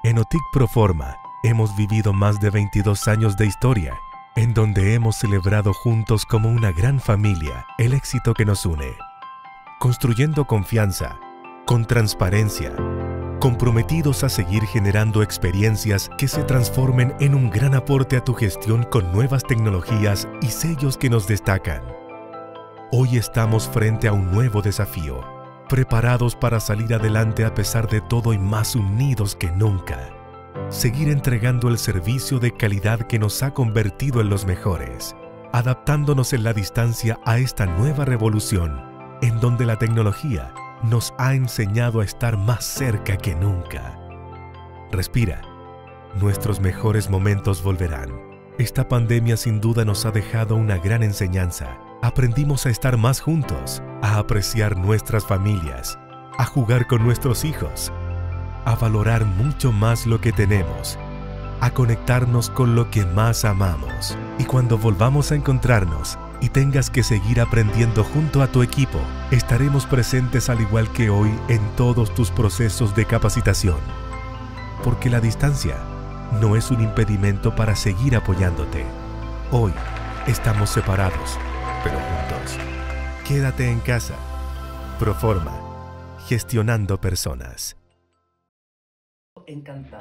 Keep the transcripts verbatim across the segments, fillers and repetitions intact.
En OTIC Proforma hemos vivido más de veintidós años de historia, en donde hemos celebrado juntos como una gran familia el éxito que nos une, construyendo confianza, con transparencia, comprometidos a seguir generando experiencias que se transformen en un gran aporte a tu gestión con nuevas tecnologías y sellos que nos destacan. Hoy estamos frente a un nuevo desafío, preparados para salir adelante a pesar de todo y más unidos que nunca. Seguir entregando el servicio de calidad que nos ha convertido en los mejores, adaptándonos en la distancia a esta nueva revolución, en donde la tecnología nos ha enseñado a estar más cerca que nunca. Respira. Nuestros mejores momentos volverán. Esta pandemia sin duda nos ha dejado una gran enseñanza. Aprendimos a estar más juntos, a apreciar nuestras familias, a jugar con nuestros hijos, a valorar mucho más lo que tenemos, a conectarnos con lo que más amamos. Y cuando volvamos a encontrarnos y tengas que seguir aprendiendo junto a tu equipo, estaremos presentes al igual que hoy en todos tus procesos de capacitación. Porque la distancia no es un impedimento para seguir apoyándote. Hoy estamos separados, pero juntos. Quédate en casa. Proforma. Gestionando personas. Encantado.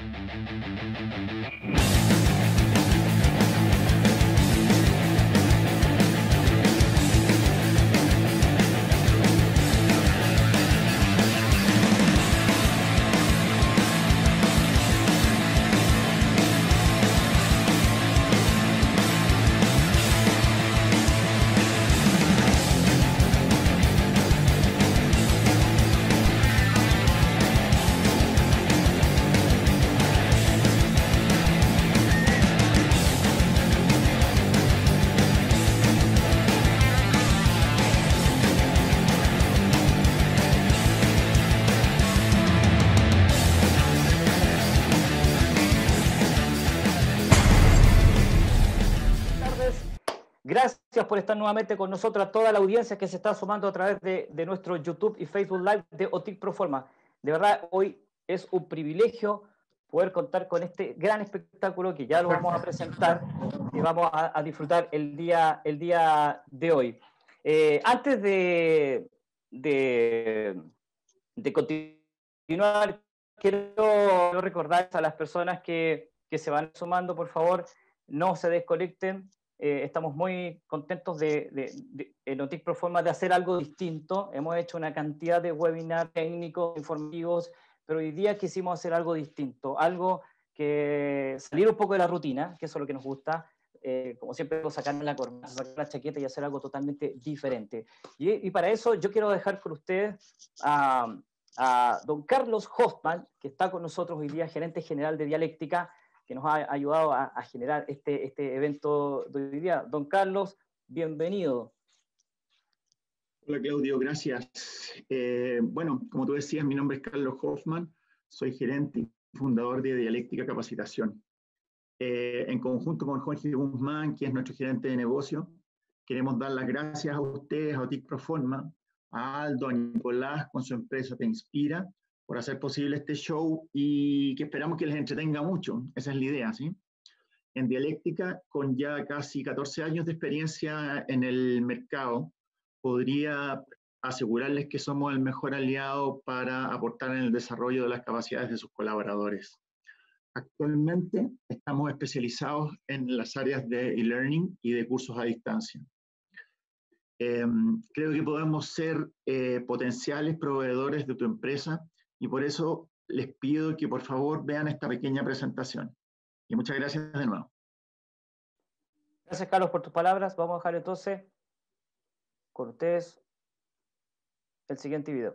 Gracias por estar nuevamente con nosotros, a toda la audiencia que se está sumando a través de, de nuestro YouTube y Facebook Live de OTIC Proforma. De verdad, hoy es un privilegio poder contar con este gran espectáculo que ya lo vamos a presentar y vamos a, a disfrutar el día, el día de hoy. Eh, antes de, de, de continuar, quiero recordar a las personas que, que se van sumando, por favor, no se desconecten. Eh, estamos muy contentos de, de, de, en OTIC Proforma de hacer algo distinto. Hemos hecho una cantidad de webinars técnicos, informativos, pero hoy día quisimos hacer algo distinto, algo que salir un poco de la rutina, que eso es lo que nos gusta, eh, como siempre, sacar la corbata, sacar la chaqueta y hacer algo totalmente diferente. Y, y para eso yo quiero dejar con ustedes a, a don Carlos Hoffman, que está con nosotros hoy día, gerente general de Dialéctica, que nos ha ayudado a, a generar este, este evento de hoy día. Don Carlos, bienvenido. Hola Claudio, gracias. Eh, bueno, como tú decías, mi nombre es Carlos Hoffman, soy gerente y fundador de Dialéctica Capacitación. Eh, en conjunto con Jorge Guzmán, que es nuestro gerente de negocio, queremos dar las gracias a ustedes, a OTIC Proforma, a Aldo, a Nicolás con su empresa Te Inspira, por hacer posible este show y que esperamos que les entretenga mucho. Esa es la idea, ¿sí? En Dialéctica, con ya casi catorce años de experiencia en el mercado, podría asegurarles que somos el mejor aliado para aportar en el desarrollo de las capacidades de sus colaboradores. Actualmente estamos especializados en las áreas de e-learning y de cursos a distancia. Eh, creo que podemos ser eh, potenciales proveedores de tu empresa y por eso les pido que por favor vean esta pequeña presentación. Y muchas gracias de nuevo. Gracias, Carlos, por tus palabras. Vamos a dejar entonces con ustedes el siguiente video.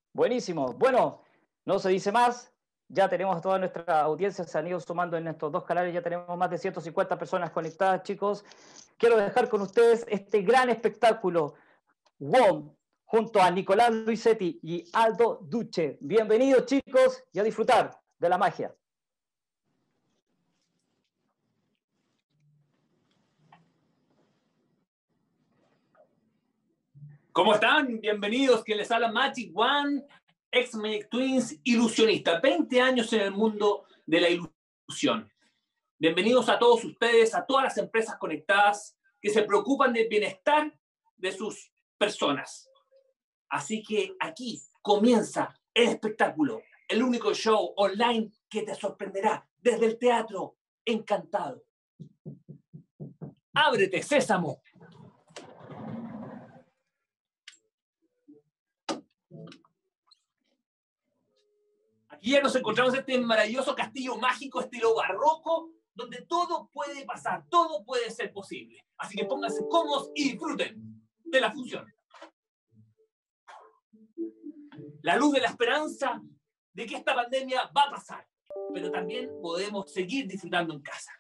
Buenísimo. Bueno, no se dice más. Ya tenemos a toda nuestra audiencia, se han ido sumando en estos dos canales, ya tenemos más de ciento cincuenta personas conectadas, chicos. Quiero dejar con ustedes este gran espectáculo, W O M, junto a Nicolás Luisetti y Aldo Duce. Bienvenidos, chicos, y a disfrutar de la magia. ¿Cómo están? Bienvenidos, que les habla Magic One, ex Magic Twins, ilusionista, veinte años en el mundo de la ilusión. Bienvenidos a todos ustedes, a todas las empresas conectadas que se preocupan del bienestar de sus personas. Así que aquí comienza el espectáculo, el único show online que te sorprenderá desde el teatro encantado. ¡Ábrete, sésamo! Aquí ya nos encontramos en este maravilloso castillo mágico estilo barroco, donde todo puede pasar, todo puede ser posible. Así que pónganse cómodos y disfruten de la función. La luz de la esperanza de que esta pandemia va a pasar, pero también podemos seguir disfrutando en casa.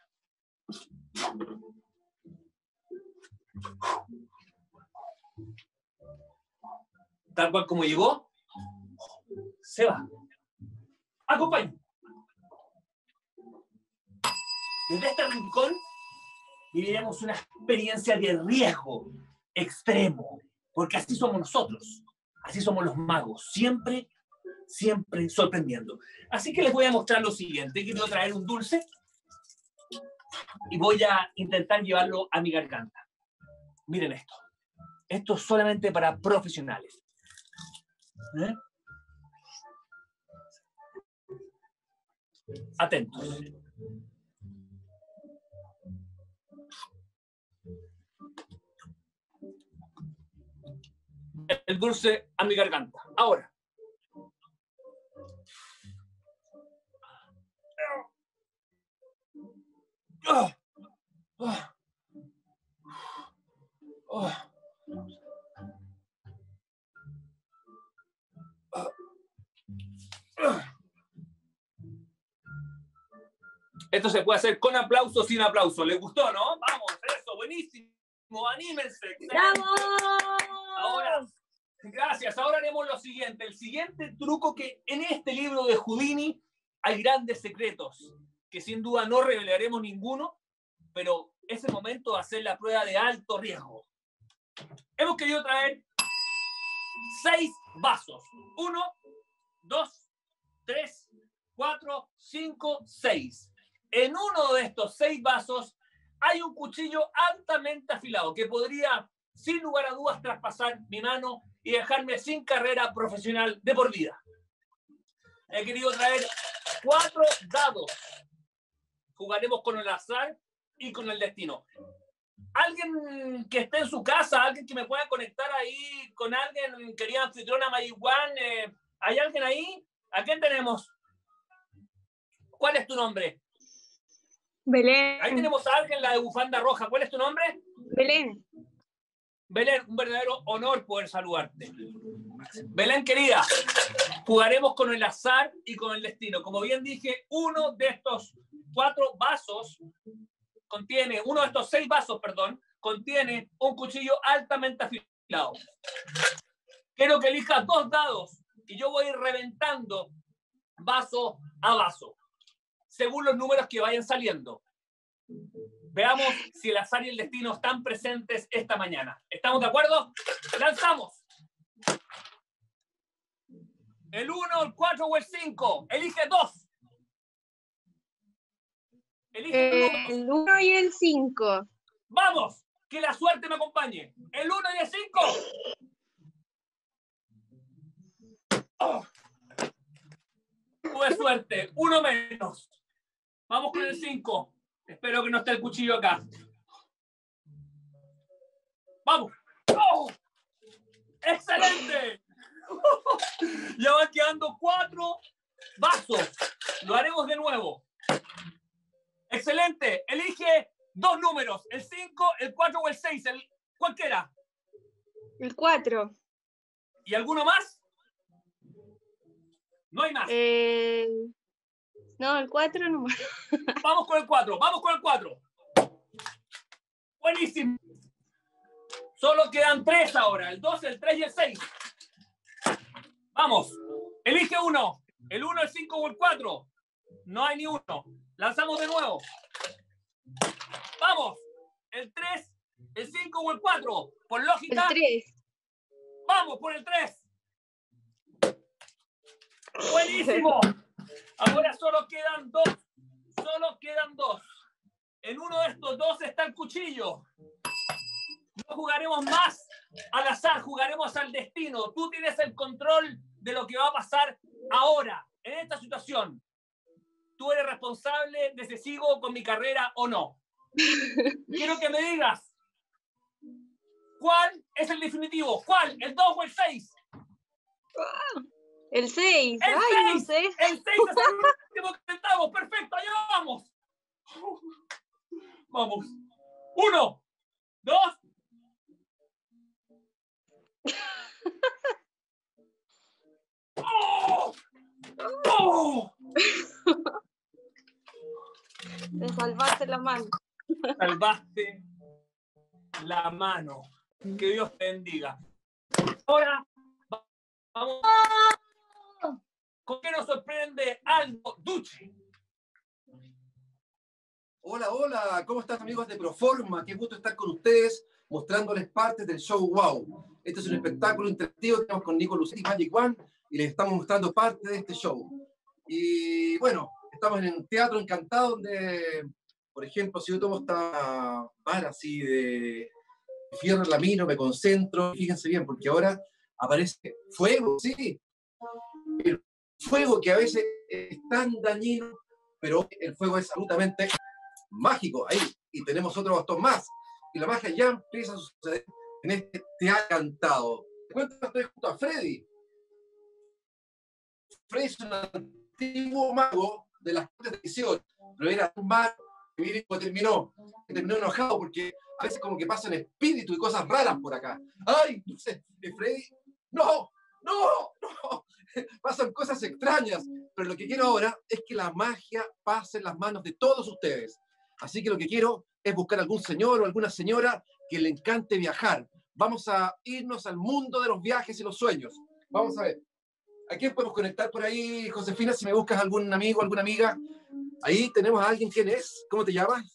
Tal cual como llegó, se va. Acompañen. Desde este rincón viviremos una experiencia de riesgo extremo, porque así somos nosotros, así somos los magos, siempre, siempre sorprendiendo. Así que les voy a mostrar lo siguiente. Quiero traer un dulce y voy a intentar llevarlo a mi garganta. Miren esto. Esto es solamente para profesionales. ¿Eh? Atentos. El dulce a mi garganta. Ahora. Oh. Oh. Oh. Oh. Esto se puede hacer con aplauso o sin aplauso. ¿Les gustó, no? Vamos, eso, buenísimo. Anímense. ¡Bravo! Ahora, gracias. Ahora haremos lo siguiente. El siguiente truco, que en este libro de Houdini hay grandes secretos, que sin duda no revelaremos ninguno, pero es el momento de hacer la prueba de alto riesgo. Hemos querido traer seis vasos. Uno, dos, tres, cuatro, cinco, seis. En uno de estos seis vasos hay un cuchillo altamente afilado que podría, sin lugar a dudas, traspasar mi mano y dejarme sin carrera profesional de por vida. He querido traer cuatro dados. Jugaremos con el azar y con el destino. Alguien que esté en su casa, alguien que me pueda conectar ahí con alguien, querida anfitriona Magic One, eh, ¿hay alguien ahí? ¿A quién tenemos? ¿Cuál es tu nombre? Belén. Ahí tenemos a alguien, la de bufanda roja. ¿Cuál es tu nombre? Belén. Belén, un verdadero honor poder saludarte. Belén, querida, jugaremos con el azar y con el destino. Como bien dije, uno de estos cuatro vasos contiene, uno de estos seis vasos, perdón, contiene un cuchillo altamente afilado. Quiero que elijas dos dados y yo voy a ir reventando vaso a vaso, según los números que vayan saliendo. Veamos si el azar y el destino están presentes esta mañana. ¿Estamos de acuerdo? ¡Lanzamos! El uno, el cuatro o el cinco. Elige dos. Elige Eh, el uno y el cinco. ¡Vamos! Que la suerte me acompañe. El uno y el cinco. Oh. Tuve suerte. Uno menos. Vamos con el cinco. Espero que no esté el cuchillo acá. ¡Vamos! ¡Oh! ¡Excelente! Ya van quedando cuatro vasos. Lo haremos de nuevo. ¡Excelente! Elige dos números. El cinco, el cuatro o el seis. El, cualquiera. El cuatro. ¿Y alguno más? No hay más. Eh, no, el cuatro nomás. Vamos con el cuatro, vamos con el cuatro. Buenísimo. Solo quedan tres ahora, el dos, el tres y el seis. Vamos, elige uno. El uno, el cinco o el cuatro. No hay ni uno. Lanzamos de nuevo. Vamos, el tres, el cinco o el cuatro. Por lógica. El tres. Vamos por el tres. Buenísimo. Ahora solo quedan dos. Solo quedan dos. En uno de estos dos está el cuchillo. No jugaremos más al azar, jugaremos al destino. Tú tienes el control de lo que va a pasar ahora, en esta situación. Tú eres responsable de si sigo con mi carrera o no. Quiero que me digas, ¿cuál es el definitivo? ¿Cuál? ¿El dos o el seis? El seis. El Ay, seis. no sé. El seis es el último que intentamos. Perfecto, allá vamos. Vamos. Uno, dos. ¡Oh! ¡Oh! Te salvaste la mano. Salvaste la mano. Que Dios te bendiga. Ahora vamos. ¿Con qué nos sorprende Aldo Ducci? Hola, hola, ¿cómo están amigos de Proforma? Qué gusto estar con ustedes mostrándoles partes del show Wow. Este es un espectáculo interactivo que tenemos con Nico Lucetti y Magic One y les estamos mostrando parte de este show. Y bueno, estamos en un teatro encantado donde, por ejemplo, si yo tomo esta vara así de fierro en la mano, me concentro, fíjense bien, porque ahora aparece fuego, sí. El fuego que a veces es tan dañino, pero el fuego es absolutamente mágico ahí, y tenemos otro bastón más, y la magia ya empieza a suceder en este teatro cantado. Te cuento que estoy junto a Freddy. Freddy es un antiguo mago de las tradiciones, pero era un mago que vino y terminó, que terminó enojado porque a veces como que pasan espíritus y cosas raras por acá. ¡Ay! No sé, Freddy, ¡no! ¡No! ¡No! Pasan cosas extrañas, pero lo que quiero ahora es que la magia pase en las manos de todos ustedes. Así que lo que quiero es buscar algún señor o alguna señora que le encante viajar. Vamos a irnos al mundo de los viajes y los sueños. Vamos a ver. ¿A quién podemos conectar por ahí, Josefina? Si me buscas algún amigo, alguna amiga. Ahí tenemos a alguien. ¿Quién es? ¿Cómo te llamas?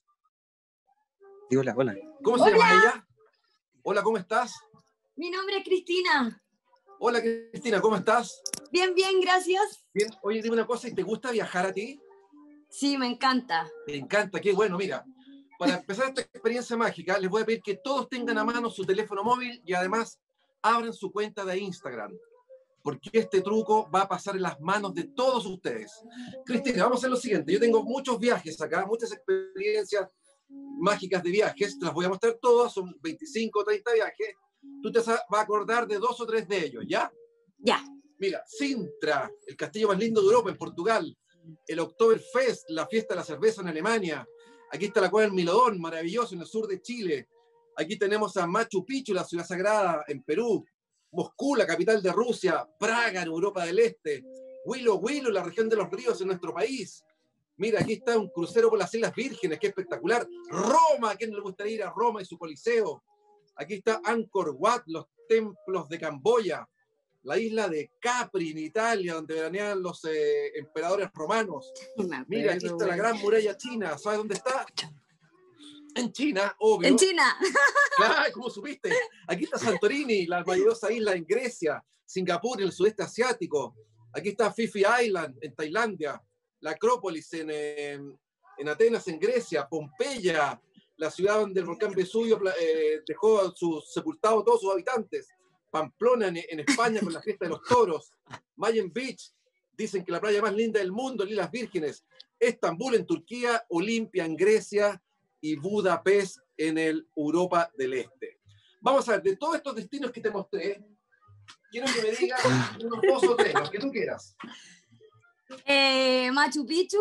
Sí, hola, hola. ¿Cómo Hola. se llama ella? Hola, ¿cómo estás? Mi nombre es Cristina. Hola, Cristina, ¿cómo estás? Bien, bien, gracias. Bien. Oye, dime una cosa, ¿y te gusta viajar a ti? Sí, me encanta. Me encanta, qué bueno. Mira, para empezar esta experiencia mágica, les voy a pedir que todos tengan a mano su teléfono móvil y además abran su cuenta de Instagram, porque este truco va a pasar en las manos de todos ustedes. Cristina, vamos a hacer lo siguiente. Yo tengo muchos viajes acá, muchas experiencias mágicas de viajes. Te las voy a mostrar todas, son veinticinco o treinta viajes. Tú te vas a acordar de dos o tres de ellos, ¿ya? Ya. Mira, Sintra, el castillo más lindo de Europa, en Portugal. El Oktoberfest, la fiesta de la cerveza en Alemania. Aquí está la Cueva del Milodón, maravilloso, en el sur de Chile. Aquí tenemos a Machu Picchu, la ciudad sagrada, en Perú. Moscú, la capital de Rusia. Praga, en Europa del Este. Huilo Huilo, la región de los ríos, en nuestro país. Mira, aquí está un crucero por las Islas Vírgenes, que espectacular. Roma, ¿a quién no le gustaría ir a Roma y su coliseo? Aquí está Angkor Wat, los templos de Camboya. La isla de Capri, en Italia, donde veranean los eh, emperadores romanos. Mira, aquí está la gran muralla china. ¿Sabes dónde está? En China, obvio. En China. Claro, ¿cómo supiste? Aquí está Santorini, la maravillosa isla en Grecia. Singapur, en el sudeste asiático. Aquí está Phi Phi Island, en Tailandia. La Acrópolis, en, en, en Atenas, en Grecia. Pompeya, la ciudad donde el volcán Vesubio eh, dejó su, sepultado a todos sus habitantes. Pamplona, en, en España, con la fiesta de los toros. Mayen Beach, dicen que la playa más linda del mundo, Islas Vírgenes. Estambul, en Turquía. Olimpia, en Grecia. Y Budapest, en el Europa del Este. Vamos a ver, de todos estos destinos que te mostré, quiero que me digas unos dos o tres, los que tú quieras. Eh, Machu Picchu.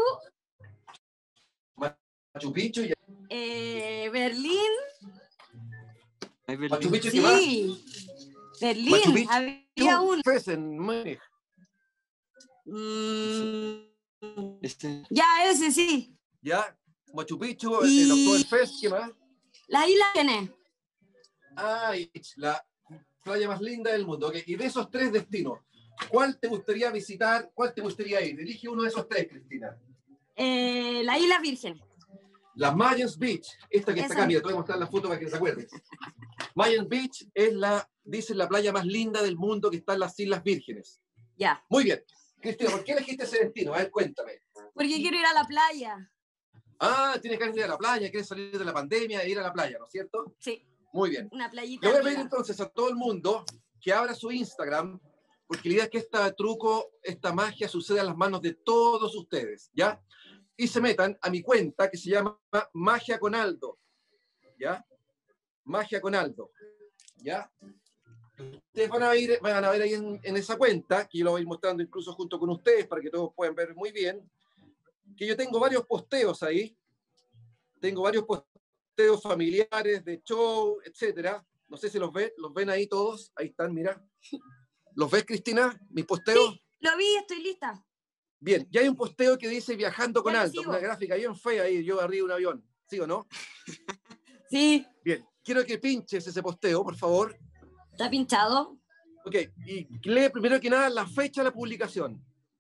Machu Picchu y Eh, Berlín. Machu Picchu, ¿qué más? Sí. Berlín. Machu Picchu, Había uno. Fes en Múnich. Mm, Este, ya, ese sí. ¿Ya? Machu Picchu, Y- el Oktoberfest, ¿qué más? La isla tiene. Ah, y la playa más linda del mundo. Ok, y de esos tres destinos, ¿cuál te gustaría visitar? ¿Cuál te gustaría ir? Elige uno de esos tres, Cristina. Eh, la isla Virgen. La Mayans Beach, esta que está Esa. acá, mira, te voy a mostrar la foto para que te acuerdes. Mayans Beach es la, dicen, la playa más linda del mundo que está en las Islas Vírgenes. Ya. Muy bien. Cristina, ¿por qué elegiste ese destino? A ver, cuéntame. Porque quiero ir a la playa. Ah, tienes que ir a la playa, quieres salir de la pandemia e ir a la playa, ¿no es cierto? Sí, Muy bien. una playita. Le voy a pedir amiga. entonces a todo el mundo que abra su Instagram, porque la idea es que este truco, esta magia suceda en las manos de todos ustedes, ¿ya? Y se metan a mi cuenta que se llama Magia con Aldo, ¿ya? Magia con Aldo, ¿ya? Ustedes van a, ir, van a ver ahí en, en esa cuenta, que yo lo voy a ir mostrando incluso junto con ustedes para que todos puedan ver muy bien, que yo tengo varios posteos ahí, tengo varios posteos familiares, de show, etcétera. No sé si los ven, los ven ahí todos, ahí están, mira. ¿Los ves, Cristina? ¿Mis posteos? Sí, lo vi, estoy lista. Bien, ya hay un posteo que dice Viajando con Ya lo Aldo, sigo. una gráfica bien fea ahí, yo arriba de un avión, ¿sí o no? Sí, Bien, quiero que pinches ese posteo, por favor. está pinchado. Ok, y lee primero que nada la fecha de la publicación.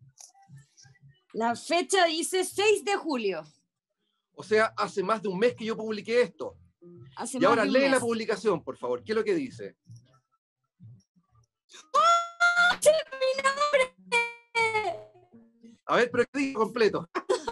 La fecha dice seis de julio. O sea, hace más de un mes que yo publiqué esto. Hace Y más ahora de un lee mes. la publicación, por favor. ¿Qué es lo que dice? ¡Sí, mi nombre! A ver, pero ¿qué dice completo?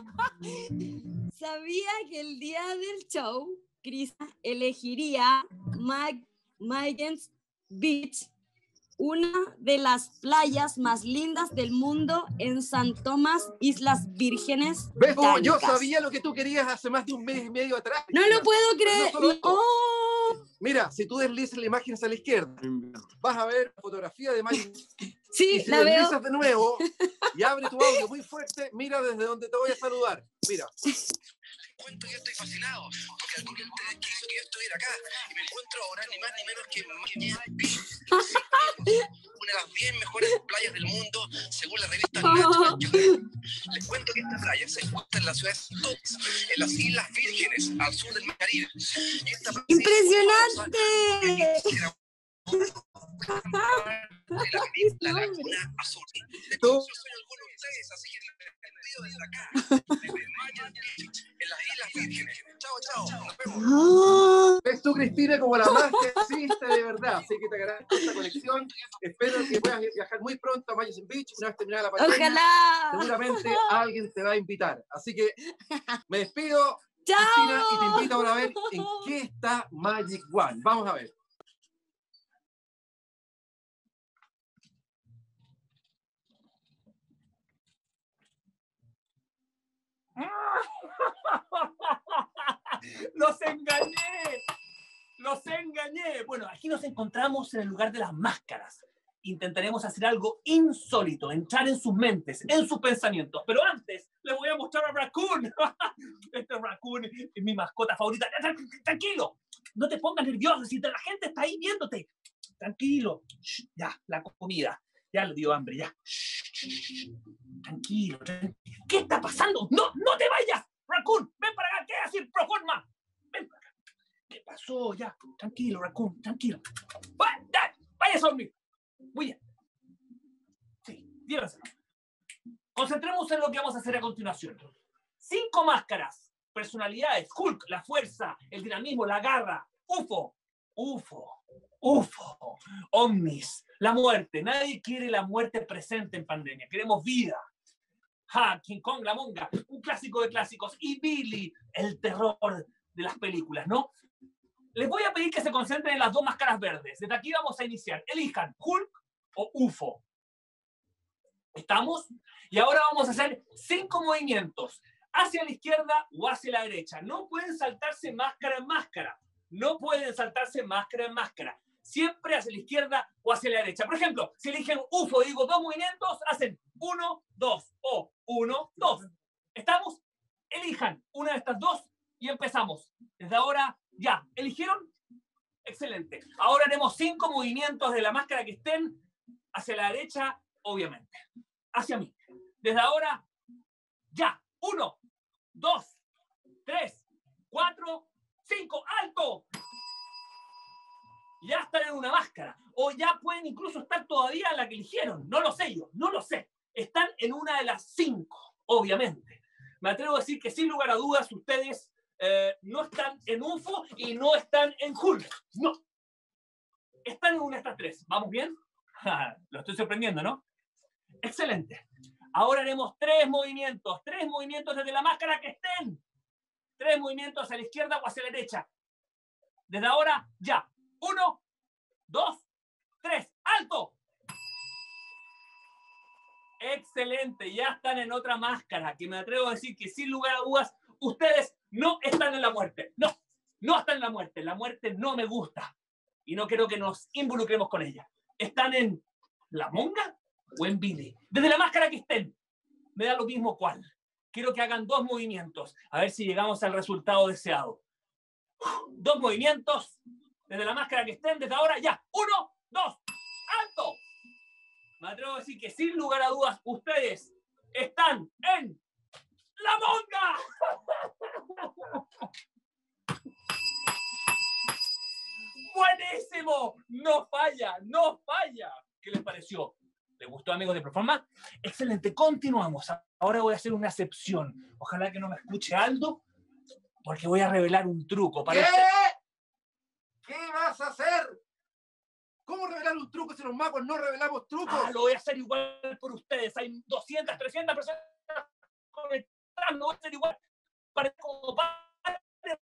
Sabía que el día del show, Chris elegiría Mag Mayans Beach, una de las playas más lindas del mundo en San Tomás, Islas Vírgenes ¿Ves? Tú? Yo Británicas. sabía lo que tú querías hace más de un mes y medio atrás. No Cristina. lo puedo Pero no creer. solo esto. ¡Oh! Mira, si tú deslizas la imagen hacia la izquierda, vas a ver fotografía de Maya. Y Sí, si la veo. deslizas de nuevo y abre tu audio muy fuerte, mira desde donde te voy a saludar. Mira. Cuento que estoy fascinado, porque algún quiso que yo estuviera acá y me encuentro ahora ni más ni menos que Mayans Beach, una de las diez mejores playas del mundo según la revista Oh. Nature. Les cuento que esta playa se encuentra en la ciudad de San Tomás, en las Islas Vírgenes, al sur del Mar Caribe. Y esta playa ¡Impresionante! de la península Laguna Azul. Yo soy alguno de ustedes, así que les pido desde acá, desde Mayans Beach, en las Islas Vírgenes. Chao, chao. Nos vemos. Oh. Ves tú, Cristina, como la magia existe de verdad. Así que te agradezco esta conexión. Espero que puedas viajar muy pronto a Mayans Beach una vez terminada la pandemia. Ojalá. Seguramente alguien te va a invitar. Así que me despido, ¡Chao! Cristina, y te invito ahora a ver en qué está Magic One. Vamos a ver. ¡Los engañé! ¡Los engañé! Bueno, aquí nos encontramos en el lugar de las máscaras. Intentaremos hacer algo insólito, entrar en sus mentes, en sus pensamientos. Pero antes, les voy a mostrar a Raccoon. Este Raccoon es mi mascota favorita. Tranquilo, no te pongas nervioso, si la gente está ahí viéndote. Tranquilo. Shh, ya, la comida. Ya le dio hambre, ya. Shh, tranquilo, tranquilo. ¿Qué está pasando? ¡No, no te vayas! Raccoon, ven para acá, ¿qué haces? Proforma. Ven para acá. ¿Qué pasó? Ya, tranquilo, Raccoon, tranquilo. ¡Vaya, vaya a dormir! Muy bien. Sí, llévenselo. Concentremos en lo que vamos a hacer a continuación. Cinco máscaras, personalidades: Hulk, la fuerza, el dinamismo, la garra, U F O, U F O, U F O, Omnis, la muerte. Nadie quiere la muerte presente en pandemia. Queremos vida. Ha, King Kong, la monga, un clásico de clásicos. Y Billy, el terror de las películas, ¿no? Les voy a pedir que se concentren en las dos máscaras verdes. Desde aquí vamos a iniciar. Elijan Hulk o U F O. ¿Estamos? Y ahora vamos a hacer cinco movimientos. Hacia la izquierda o hacia la derecha. No pueden saltarse máscara en máscara. No pueden saltarse máscara en máscara. Siempre hacia la izquierda o hacia la derecha. Por ejemplo, si eligen U F O, digo dos movimientos, hacen uno, dos o uno, dos. ¿Estamos? Elijan una de estas dos y empezamos. Desde ahora, ya. ¿Eligieron? Excelente. Ahora haremos cinco movimientos de la máscara que estén hacia la derecha, obviamente. Hacia mí. Desde ahora, ya. Uno, dos, tres, cuatro, cinco. ¡Alto! Ya están en una máscara. O ya pueden incluso estar todavía en la que eligieron. No lo sé yo, no lo sé. Están en una de las cinco, obviamente. Me atrevo a decir que sin lugar a dudas ustedes eh, no están en U F O y no están en Hulk. No. Están en una de estas tres. ¿Vamos bien? Lo estoy sorprendiendo, ¿no? Excelente. Ahora haremos tres movimientos. Tres movimientos desde la máscara que estén. Tres movimientos hacia la izquierda o hacia la derecha. Desde ahora, ya. Uno, dos, tres. ¡Alto! Excelente. Ya están en otra máscara. Que me atrevo a decir que sin lugar a dudas, ustedes no están en la muerte. No, no están en la muerte. La muerte no me gusta. Y no quiero que nos involucremos con ella. ¿Están en la monga o en Billy? Desde la máscara que estén. Me da lo mismo cuál. Quiero que hagan dos movimientos. A ver si llegamos al resultado deseado. Dos movimientos. Desde la máscara que estén. Desde ahora ya. Uno, dos. ¡Alto! Me atrevo a decir que sin lugar a dudas ustedes están en la monga. ¡Buenísimo! No falla, no falla. ¿Qué les pareció? ¿Les gustó, amigos de Proforma? Excelente, continuamos. Ahora voy a hacer una excepción. Ojalá que no me escuche Aldo, porque voy a revelar un truco. Para ¿Qué? este... ¿Qué vas a hacer? ¿Cómo revelar un truco si los magos no revelamos trucos? Ah, lo voy a hacer igual por ustedes. Hay doscientas, trescientas personas conectando. Voy a hacer igual. Para como para...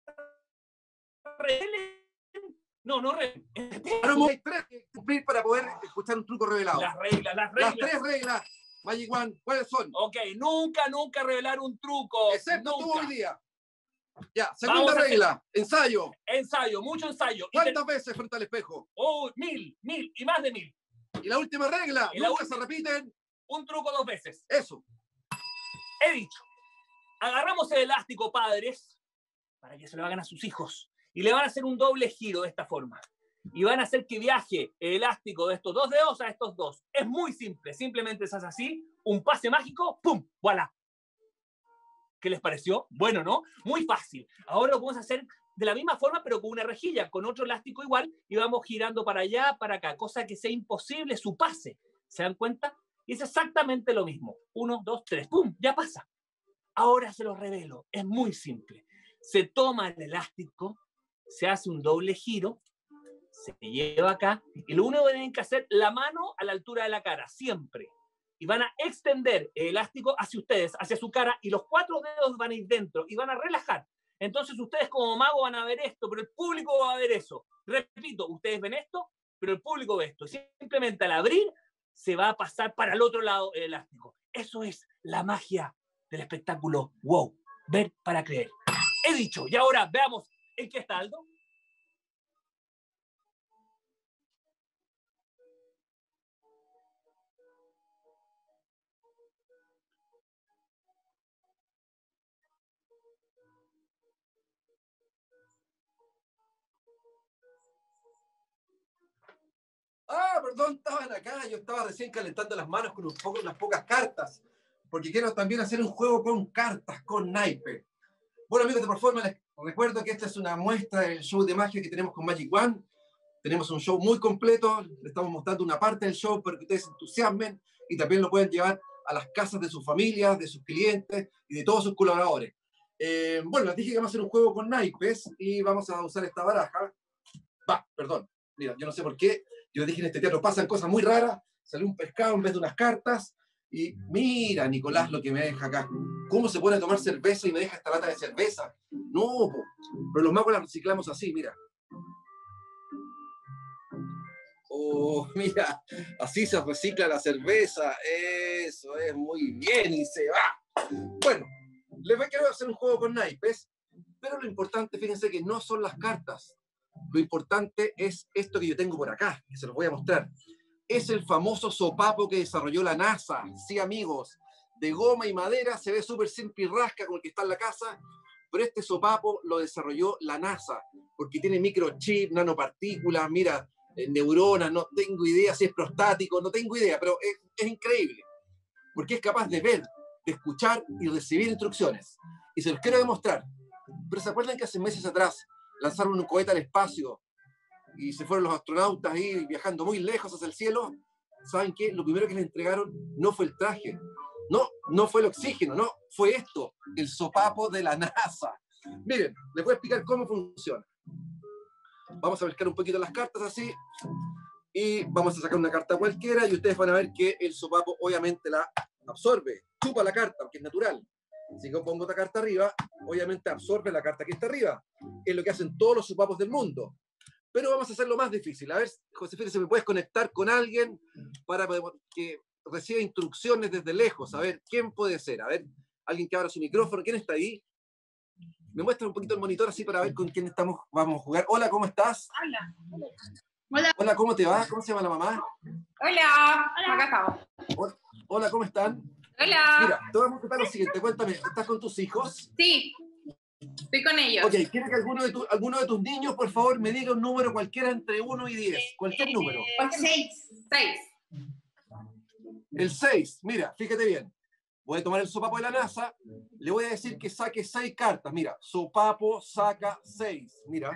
No, no revelen. Hay tres que cumplir para poder escuchar un truco revelado. Las reglas, las reglas. Las tres reglas, Magic One, ¿cuáles son? Ok, nunca, nunca revelar un truco. Excepto nunca. tú hoy día. Ya, segunda regla, hacer... ensayo. Ensayo, mucho ensayo. ¿Cuántas te... veces frente al espejo? Oh, mil, mil y más de mil. Y la última regla, y nunca última... se repiten. Un truco dos veces. Eso. He dicho, agarramos el elástico, padres, para que se lo hagan a sus hijos. Y le van a hacer un doble giro de esta forma. Y van a hacer que viaje el elástico de estos dos dedos a estos dos. Es muy simple. Simplemente se hace así, un pase mágico, ¡pum! ¡Voilà! ¿Qué les pareció? Bueno, ¿no? Muy fácil. Ahora lo podemos hacer de la misma forma, pero con una rejilla, con otro elástico igual, y vamos girando para allá, para acá, cosa que sea imposible su pase. ¿Se dan cuenta? Y es exactamente lo mismo. Uno, dos, tres, ¡pum! Ya pasa. Ahora se lo revelo. Es muy simple. Se toma el elástico, se hace un doble giro, se lleva acá, y lo único que tienen que hacer, la mano a la altura de la cara, siempre. Y van a extender el elástico hacia ustedes, hacia su cara, y los cuatro dedos van a ir dentro, y van a relajar. Entonces ustedes como mago van a ver esto, pero el público va a ver eso. Repito, ustedes ven esto, pero el público ve esto. Simplemente al abrir, se va a pasar para el otro lado el elástico. Eso es la magia del espectáculo WOW. Ver para creer. He dicho, y ahora veamos en qué está Aldo. Ah, perdón, estaban acá. Yo estaba recién calentando las manos con un poco, unas pocas cartas, porque quiero también hacer un juego con cartas, con naipes. Bueno, amigos de Proforma, les recuerdo que esta es una muestra del show de magia que tenemos con Magic One. Tenemos un show muy completo, le estamos mostrando una parte del show para que ustedes se entusiasmen y también lo pueden llevar a las casas de sus familias, de sus clientes y de todos sus colaboradores. Eh, bueno, les dije que vamos a hacer un juego con naipes y vamos a usar esta baraja. Va, perdón, mira, yo no sé por qué. Yo les dije en este teatro pasan cosas muy raras. Salió un pescado en vez de unas cartas. Y mira, Nicolás, lo que me deja acá. ¿Cómo se pone a tomar cerveza y me deja esta lata de cerveza? No, po. Pero los magos la reciclamos así, mira. Oh, mira, así se recicla la cerveza. Eso es muy bien y se va. Bueno, les voy a querer hacer un juego con naipes. Pero lo importante, fíjense que no son las cartas. Lo importante es esto que yo tengo por acá, que se los voy a mostrar. Es el famoso sopapo que desarrolló la NASA. Sí, amigos, de goma y madera, se ve súper simple y rasca con el que está en la casa, pero este sopapo lo desarrolló la NASA, porque tiene microchip, nanopartículas, mira, neuronas, no tengo idea si es prostático, no tengo idea, pero es, es increíble. porque es capaz de ver, de escuchar y recibir instrucciones. Y se los quiero demostrar. Pero ¿se acuerdan que hace meses atrás lanzaron un cohete al espacio y se fueron los astronautas ahí viajando muy lejos hacia el cielo? ¿Saben qué? Lo primero que les entregaron no fue el traje, no, no fue el oxígeno, no, fue esto, el sopapo de la NASA. Miren, les voy a explicar cómo funciona. Vamos a mezclar un poquito las cartas así, y vamos a sacar una carta cualquiera, y ustedes van a ver que el sopapo obviamente la absorbe, chupa la carta, porque es natural. Si yo pongo otra carta arriba, obviamente absorbe la carta que está arriba. Es lo que hacen todos los sopapos del mundo. Pero vamos a hacerlo más difícil. A ver, Josefina, si me puedes conectar con alguien para que reciba instrucciones desde lejos. A ver, ¿quién puede ser? A ver, alguien que abra su micrófono. ¿Quién está ahí? Me muestra un poquito el monitor así para ver con quién estamos, vamos a jugar. Hola, ¿cómo estás? Hola. Hola. Hola, ¿cómo te va? ¿Cómo se llama la mamá? Hola. Hola. Acá estamos. Hola, hola, ¿cómo están? Hola. Mira, te vamos a contar lo siguiente. Cuéntame, ¿estás con tus hijos? Sí. Estoy con ellos. Ok, quiero que alguno de, tu, alguno de tus niños, por favor, me diga un número cualquiera entre uno y diez. Cualquier número. seis. seis. El seis. Mira, fíjate bien. Voy a tomar el sopapo de la NASA. Le voy a decir que saque seis cartas. Mira, sopapo saca seis. Mira.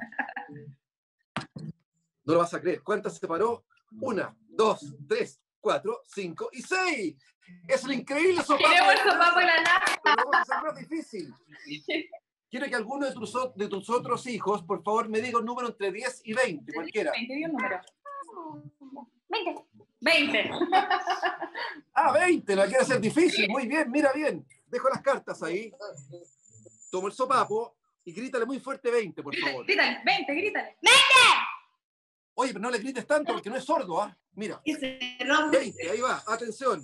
No lo vas a creer. ¿Cuántas separó? Una, dos, tres, cuatro, cinco y seis. Es el increíble sopapo. Queremos el sopapo de la NASA. Pero lo vamos a hacer más difícil. Quiero que alguno de tus, de tus otros hijos, por favor, me diga un número entre diez y veinte, cualquiera. veinte, di un número. veinte. veinte. Ah, veinte, la quiere hacer difícil. Muy bien, mira bien. Dejo las cartas ahí. Tomo el sopapo y grítale muy fuerte veinte, por favor. Grítale, veinte, grítale. Oye, pero no le grites tanto porque no es sordo, ¿ah? Mira. veinte, ahí va, atención.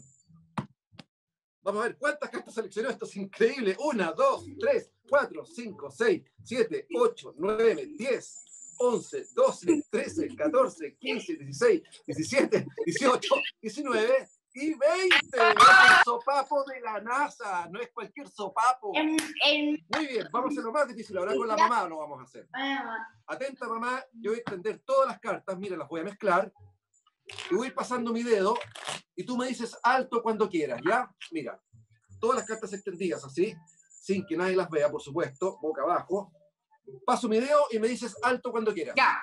Vamos a ver cuántas cartas seleccionó. Esto es increíble. Una, dos, tres, cuatro, cinco, seis, siete, ocho, nueve, diez, once, doce, trece, catorce, quince, dieciséis, diecisiete, dieciocho, diecinueve y veinte. Es el sopapo de la NASA. No es cualquier sopapo. Muy bien, vamos a hacer lo más difícil. Ahora con la mamá lo vamos a hacer. Atenta, mamá. Yo voy a extender todas las cartas. Mira, las voy a mezclar. Y voy a ir pasando mi dedo y tú me dices alto cuando quieras, ¿ya? Mira, todas las cartas extendidas así, sin que nadie las vea, por supuesto, boca abajo. Paso mi dedo y me dices alto cuando quieras. Ya.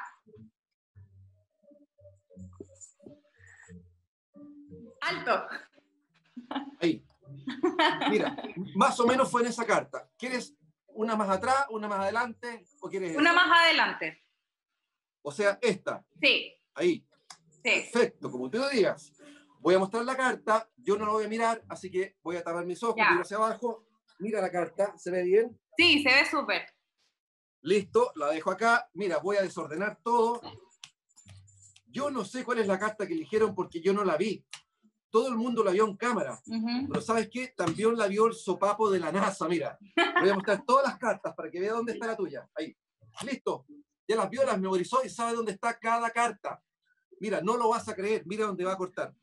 Alto. Ahí. Mira, más o menos fue en esa carta. ¿Quieres una más atrás, una más adelante o quieres Una esta? más adelante. O sea, esta. Sí. Ahí. Sí. Perfecto, como tú lo digas. Voy a mostrar la carta, yo no la voy a mirar, así que voy a tapar mis ojos, Ya. miro hacia abajo, mira la carta, ¿se ve bien? Sí, se ve súper. Listo, la dejo acá. Mira, voy a desordenar todo. Yo no sé cuál es la carta que eligieron porque yo no la vi. Todo el mundo la vio en cámara. Uh-huh. Pero ¿sabes qué? También la vio el sopapo de la NASA, mira. Voy a mostrar todas las cartas para que vea dónde está la tuya. Ahí. Listo. Ya las vio, las memorizó y sabe dónde está cada carta. Mira, no lo vas a creer. Mira dónde va a cortar.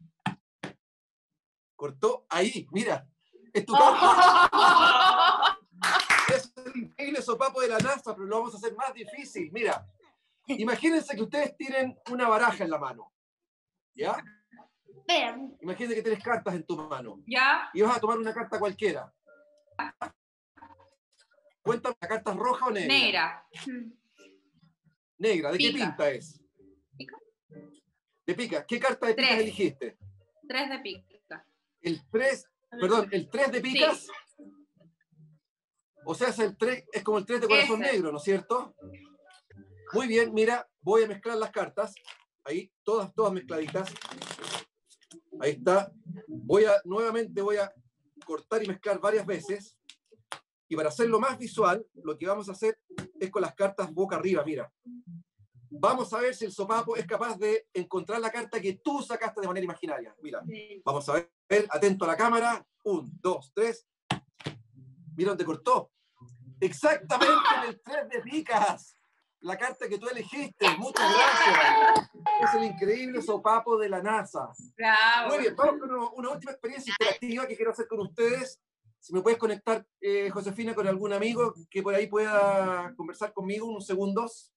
Cortó ahí, mira. Es tu carta. Es el increíble sopapo de la NASA, pero lo vamos a hacer más difícil. Mira, imagínense que ustedes tienen una baraja en la mano. ¿Ya? Imagínense que tienes cartas en tu mano. Ya. Y vas a tomar una carta cualquiera. Cuéntame, ¿la carta es roja o negra? Negra. Negra. ¿De Pica. qué pinta es? Pica. De pica. ¿Qué carta de picas Tres. eligiste? Tres de pica. El tres, perdón, el tres de picas. Sí. O sea, es, el tres, es como el tres de corazón Ese. negro, ¿no es cierto? Muy bien, mira, voy a mezclar las cartas. Ahí, todas, todas mezcladitas. Ahí está. Voy a, nuevamente voy a cortar y mezclar varias veces. Y para hacerlo más visual, lo que vamos a hacer es con las cartas boca arriba, mira. Vamos a ver si el sopapo es capaz de encontrar la carta que tú sacaste de manera imaginaria. Mira, vamos a ver, atento a la cámara. Un, dos, tres. Mira dónde cortó. Exactamente en el tres de picas. La carta que tú elegiste. Muchas gracias. Es el increíble sopapo de la NASA. Bravo. Muy bien, vamos con una, una última experiencia interactiva que quiero hacer con ustedes. Si me puedes conectar, eh, Josefina, con algún amigo que por ahí pueda conversar conmigo unos segundos.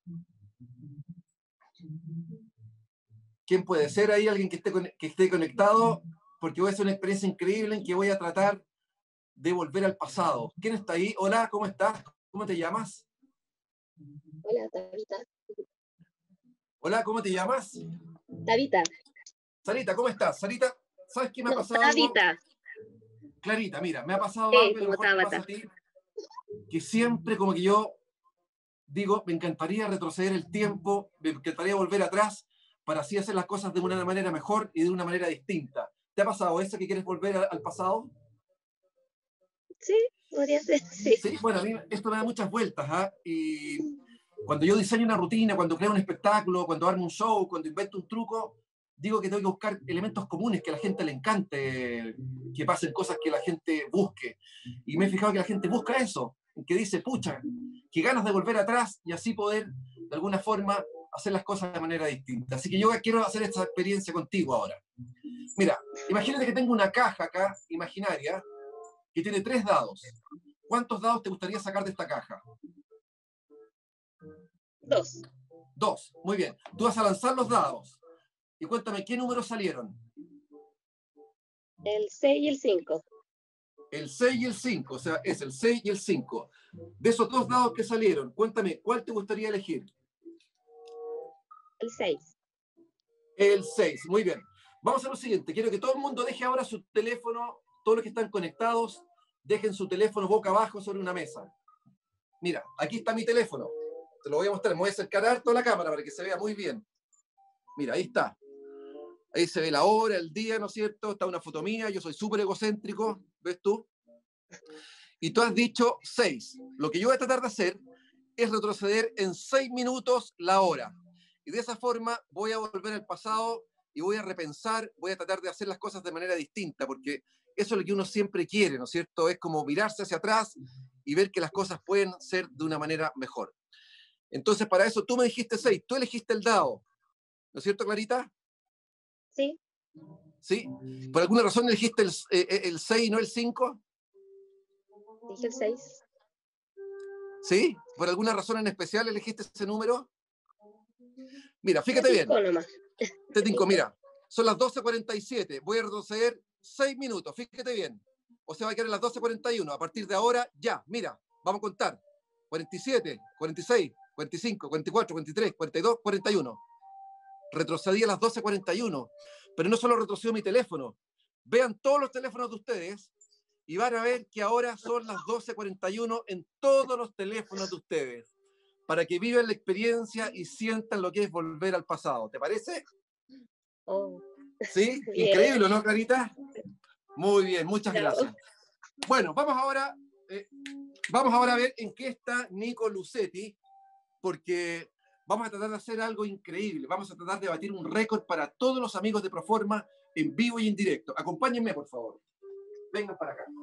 ¿Quién puede ser ahí? ¿Alguien que esté, que esté conectado? porque voy a hacer una experiencia increíble en que voy a tratar de volver al pasado. ¿Quién está ahí? Hola, ¿cómo estás? ¿Cómo te llamas? Hola, Tabita. Hola, ¿cómo te llamas? Tabita. Sarita, ¿cómo estás? Sarita, ¿sabes qué me ha No, pasado Tabita. algo? Clarita, mira, me ha pasado Sí, algo, y a lo como mejor te pasa Tabata. a ti, que siempre como que yo digo, me encantaría retroceder el tiempo, me encantaría volver atrás para así hacer las cosas de una manera mejor y de una manera distinta. ¿Te ha pasado eso, que quieres volver a- al pasado? Sí, podría ser, sí. Sí, bueno, a mí esto me da muchas vueltas, ¿ah? Y cuando yo diseño una rutina, cuando creo un espectáculo, cuando armo un show, cuando invento un truco, digo que tengo que buscar elementos comunes que a la gente le encante, que pasen cosas que la gente busque. Y me he fijado que la gente busca eso, que dice, pucha, que ganas de volver atrás y así poder, de alguna forma, hacer las cosas de manera distinta. Así que yo quiero hacer esta experiencia contigo ahora. Mira, imagínate que tengo una caja acá, imaginaria, que tiene tres dados. ¿Cuántos dados te gustaría sacar de esta caja? Dos. Dos, muy bien. Tú vas a lanzar los dados. Y cuéntame, ¿qué números salieron? El seis y el cinco. El seis y el cinco, o sea, es el seis y el cinco. De esos dos dados que salieron, cuéntame, ¿cuál te gustaría elegir? El seis. El seis, muy bien. Vamos a lo siguiente, quiero que todo el mundo deje ahora su teléfono, todos los que están conectados, dejen su teléfono boca abajo sobre una mesa. Mira, aquí está mi teléfono. Te lo voy a mostrar, me voy a acercar harto a la cámara para que se vea muy bien. Mira, ahí está. Ahí se ve la hora, el día, ¿no es cierto? Está una foto mía, yo soy súper egocéntrico, ¿ves tú? Y tú has dicho seis. Lo que yo voy a tratar de hacer es retroceder en seis minutos la hora. Y de esa forma voy a volver al pasado y voy a repensar, voy a tratar de hacer las cosas de manera distinta, porque eso es lo que uno siempre quiere, ¿no es cierto? Es como mirarse hacia atrás y ver que las cosas pueden ser de una manera mejor. Entonces, para eso tú me dijiste seis, tú elegiste el dado, ¿no es cierto, Clarita? Sí. ¿Sí? ¿Por alguna razón elegiste el, eh, el seis y no el cinco? Dije el seis. ¿Sí? ¿Por alguna razón en especial elegiste ese número? Mira, fíjate bien. Te tinco, mira, son las doce cuarenta y siete, voy a retroceder seis minutos, fíjate bien. O se va a quedar en las doce cuarenta y uno, a partir de ahora, ya, mira, vamos a contar. cuarenta y siete, cuarenta y seis, cuarenta y cinco, cuarenta y cuatro, cuarenta y tres, cuarenta y dos, cuarenta y uno. Retrocedí a las doce cuarenta y uno, pero no solo retrocedo mi teléfono. Vean todos los teléfonos de ustedes y van a ver que ahora son las doce cuarenta y uno en todos los teléfonos de ustedes, para que vivan la experiencia y sientan lo que es volver al pasado. ¿Te parece? Oh. ¿Sí? Bien. Increíble, ¿no, Clarita? Muy bien, muchas Bravo. gracias. Bueno, vamos ahora, eh, vamos ahora a ver en qué está Nico Lucetti, porque vamos a tratar de hacer algo increíble. Vamos a tratar de batir un récord para todos los amigos de Proforma en vivo y en directo. Acompáñenme, por favor. Vengan para acá.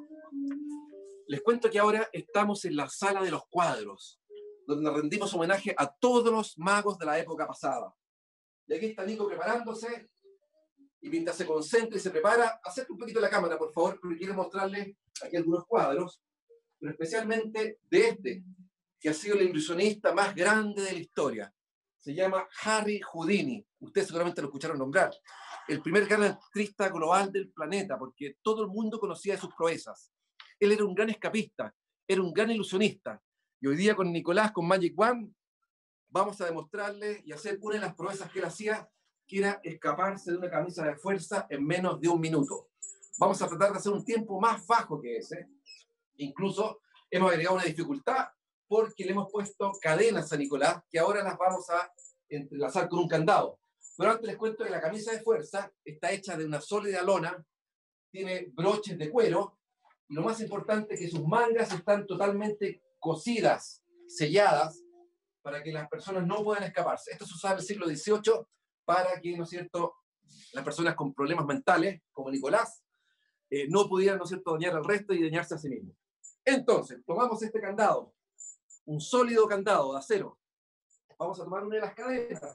Les cuento que ahora estamos en la sala de los cuadros, donde rendimos homenaje a todos los magos de la época pasada. Y aquí está Nico preparándose, y mientras se concentra y se prepara, acerca un poquito la cámara, por favor, porque quiero mostrarles aquí algunos cuadros, pero especialmente de este, que ha sido el ilusionista más grande de la historia. Se llama Harry Houdini. Ustedes seguramente lo escucharon nombrar. El primer gran artista global del planeta, porque todo el mundo conocía de sus proezas. Él era un gran escapista, era un gran ilusionista. Y hoy día con Nicolás, con Magic One, vamos a demostrarle y hacer una de las proezas que él hacía, que era escaparse de una camisa de fuerza en menos de un minuto. Vamos a tratar de hacer un tiempo más bajo que ese. Incluso hemos agregado una dificultad porque le hemos puesto cadenas a Nicolás, que ahora las vamos a entrelazar con un candado. Pero antes les cuento que la camisa de fuerza está hecha de una sólida lona, tiene broches de cuero, y lo más importante es que sus mangas están totalmente cosidas, selladas, para que las personas no puedan escaparse. Esto se usaba en el siglo dieciocho para que, ¿no es cierto?, las personas con problemas mentales, como Nicolás, eh, no pudieran, ¿no es cierto?, dañar al resto y dañarse a sí mismos. Entonces, tomamos este candado, un sólido candado de acero. Vamos a tomar una de las cadenas.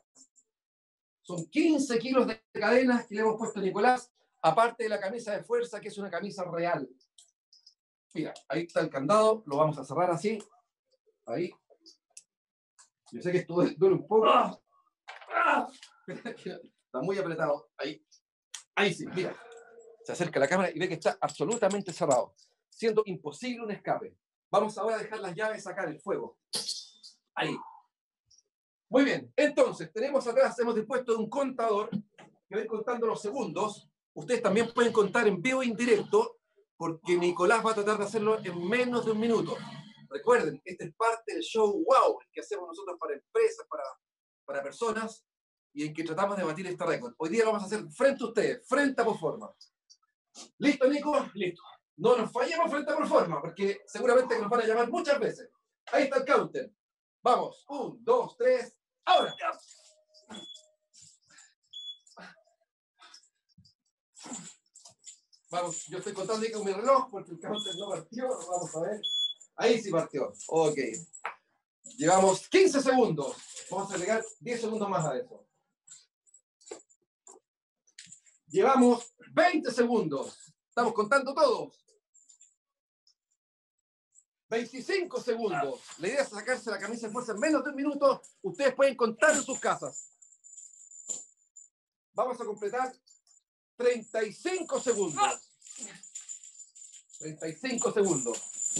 Son quince kilos de cadenas que le hemos puesto a Nicolás, aparte de la camisa de fuerza, que es una camisa real. Mira, ahí está el candado, lo vamos a cerrar así. Ahí. Yo sé que esto duele un poco. ¡Ah! ¡Ah! Está muy apretado. Ahí. Ahí sí, mira. Se acerca a la cámara y ve que está absolutamente cerrado, siendo imposible un escape. Vamos ahora a dejar las llaves acá en el fuego. Ahí. Muy bien, entonces tenemos atrás, hemos dispuesto un contador que va a ir contando los segundos. Ustedes también pueden contar en vivo e indirecto, porque Nicolás va a tratar de hacerlo en menos de un minuto. Recuerden, este es parte del show wow que hacemos nosotros para empresas, para, para personas, y en que tratamos de batir este récord. Hoy día lo vamos a hacer frente a ustedes, frente a Proforma. ¿Listo, Nico? Listo. No nos fallemos frente a Proforma, porque seguramente que nos van a llamar muchas veces. Ahí está el counter. Vamos, un, dos, tres, ahora. Vamos, yo estoy contando aquí con mi reloj porque el counter no partió. Vamos a ver. Ahí sí partió. Ok. Llevamos quince segundos. Vamos a agregar diez segundos más a eso. Llevamos veinte segundos. Estamos contando todos. veinticinco segundos. La idea es sacarse la camisa de fuerza en menos de un minuto. Ustedes pueden contar en sus casas. Vamos a completar treinta y cinco segundos. treinta y cinco segundos.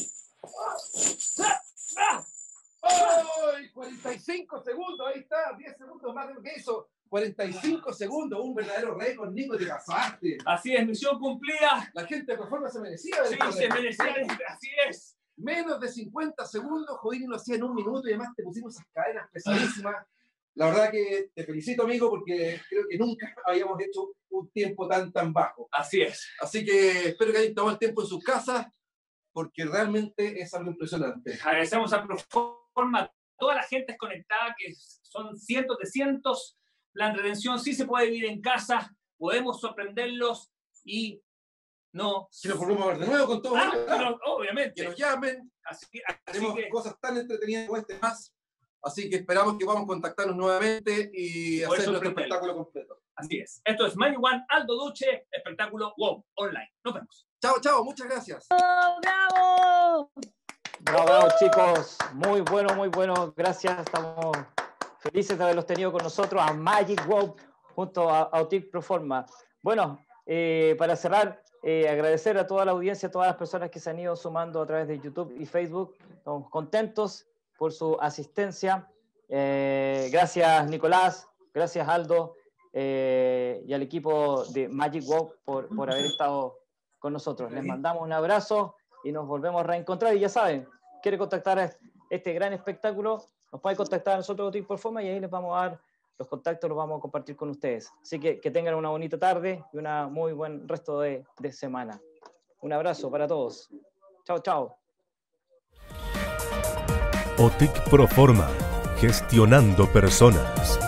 ¡Ay! cuarenta y cinco segundos. Ahí está. diez segundos más de lo que hizo. cuarenta y cinco segundos. Un verdadero récord, Nico. Te casaste. Así es, misión cumplida. La gente de Proforma se merecía. Sí, se merecía. Así es. Menos de cincuenta segundos, Houdini lo hacía en un minuto y además te pusimos esas cadenas pesadísimas. La verdad que te felicito, amigo, porque creo que nunca habíamos hecho un tiempo tan, tan bajo. Así es. Así que espero que hayan tomado el tiempo en sus casas, porque realmente es algo impresionante. Agradecemos a Proforma, a toda la gente conectada, que son cientos de cientos. La redención sí se puede vivir en casa, podemos sorprenderlos y no. Si nos volvemos a ver de nuevo con todos, ah, no, obviamente. Que nos llamen. Así, así Tenemos que, cosas tan entretenidas como este más. Así que esperamos que podamos contactarnos nuevamente y Por hacer nuestro espectáculo completo. Así es. Esto es Magic One, Aldo Duche, espectáculo WOW online. Nos vemos. Chao, chao. Muchas gracias. ¡Oh, bravo! Bravo, bravo, chicos. Muy bueno, muy bueno. Gracias. Estamos felices de haberlos tenido con nosotros a Magic WOW junto a Autic Proforma. Bueno, eh, para cerrar, eh, agradecer a toda la audiencia, a todas las personas que se han ido sumando a través de YouTube y Facebook. Estamos contentos por su asistencia. Eh, gracias, Nicolás. Gracias, Aldo. Eh, y al equipo de Magic WOW por, por haber estado con nosotros. Les mandamos un abrazo y nos volvemos a reencontrar. Y ya saben, quiere contactar a este gran espectáculo, nos puede contactar a nosotros de Proforma y ahí les vamos a dar los contactos, los vamos a compartir con ustedes. Así que que tengan una bonita tarde y un muy buen resto de, de semana. Un abrazo para todos. Chao, chao. Autic Proforma, gestionando personas.